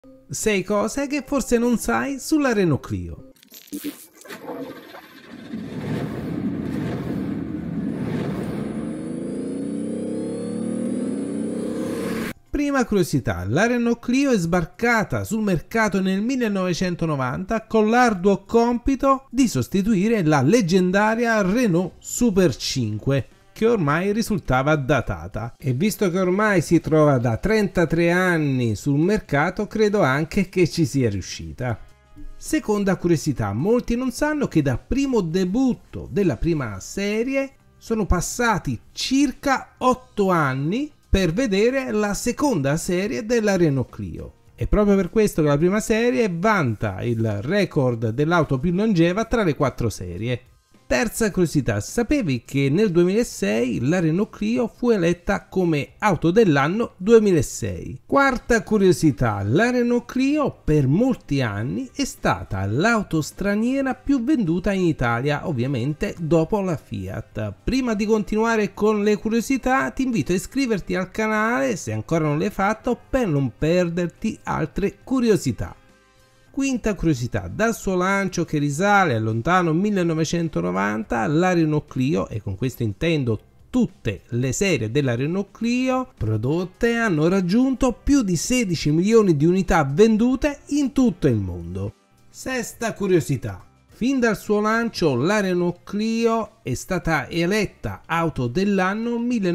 6 cose che forse non sai sulla Renault Clio. Prima curiosità, la Renault Clio è sbarcata sul mercato nel 1990 con l'arduo compito di sostituire la leggendaria Renault Super 5, che ormai risultava datata, e visto che ormai si trova da 33 anni sul mercato, credo anche che ci sia riuscita. Seconda curiosità, molti non sanno che dal primo debutto della prima serie sono passati circa 8 anni per vedere la seconda serie della Renault Clio. È proprio per questo che la prima serie vanta il record dell'auto più longeva tra le 4 serie. Terza curiosità, sapevi che nel 2006 la Renault Clio fu eletta come auto dell'anno 2006? Quarta curiosità, la Renault Clio per molti anni è stata l'auto straniera più venduta in Italia, ovviamente dopo la Fiat. Prima di continuare con le curiosità ti invito a iscriverti al canale se ancora non l'hai fatto per non perderti altre curiosità. Quinta curiosità, dal suo lancio che risale al lontano 1990, la Renault Clio, e con questo intendo tutte le serie della Renault Clio prodotte, hanno raggiunto più di 16 milioni di unità vendute in tutto il mondo. Sesta curiosità, fin dal suo lancio la Renault Clio è stata eletta auto dell'anno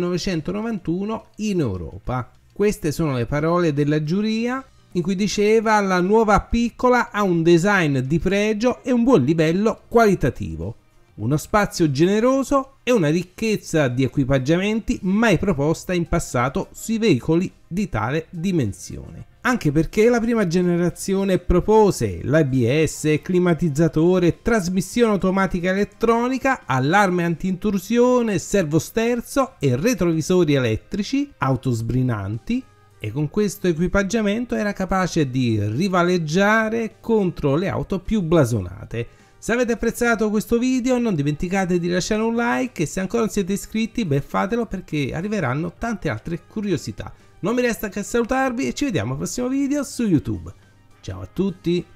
1991 in Europa. Queste sono le parole della giuria, in cui diceva: la nuova piccola ha un design di pregio e un buon livello qualitativo, uno spazio generoso e una ricchezza di equipaggiamenti mai proposta in passato sui veicoli di tale dimensione. Anche perché la prima generazione propose l'ABS, climatizzatore, trasmissione automatica elettronica, allarme anti-intrusione, servosterzo e retrovisori elettrici autosbrinanti, e con questo equipaggiamento era capace di rivaleggiare contro le auto più blasonate. Se avete apprezzato questo video non dimenticate di lasciare un like, e se ancora non siete iscritti, beh, fatelo, perché arriveranno tante altre curiosità. Non mi resta che salutarvi e ci vediamo al prossimo video su YouTube. Ciao a tutti!